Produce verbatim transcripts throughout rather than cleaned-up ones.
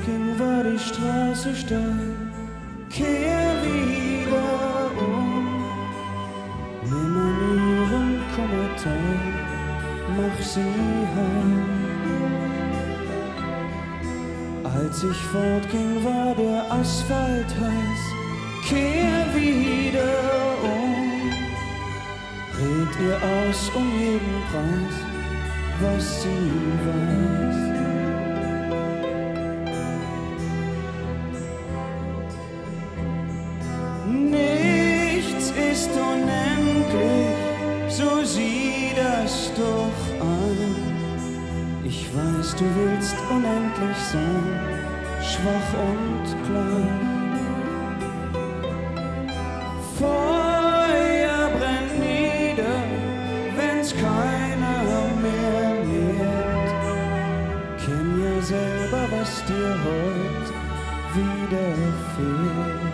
fortging, war die Straße steil. Kehr wieder um, nimm an ihrem Kummer teil, mach sie heim. Als ich fortging, war der Asphalt heiß. Kehr wieder um, red ihr aus um jeden Preis, was sie weiß. Nichts ist unendlich, so sieh das doch an. Ich weiß, du willst unendlich sein, schwach und klein. Feuer brennt nieder, wenn's keiner mehr nährt. Kenn ja selber, was dir heut widerfährt.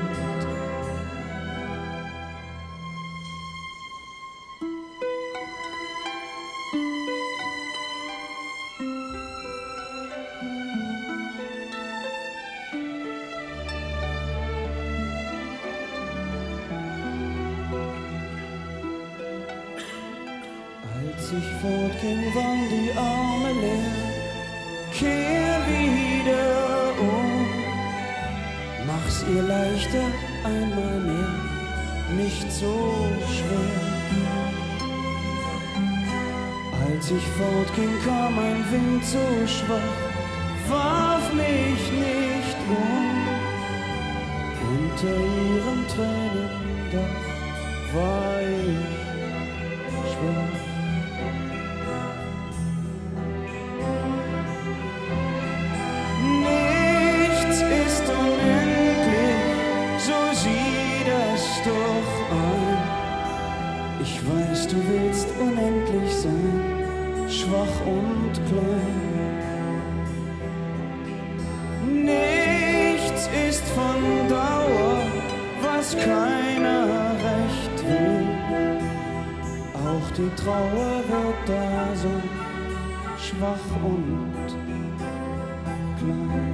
Als ich fortging, waren die Arme leer. Kehr wieder um, mach's ihr leichter einmal mehr, nicht so schwer. Als ich fortging, kam ein Wind so schwach, warf mich nicht um. Unter ihren Tränendach war ich schwach. Doch ein. Ich weiß, du willst unendlich sein, schwach und klein. Nichts ist von Dauer, was keiner recht will. Auch die Trauer wird da sein, schwach und klein.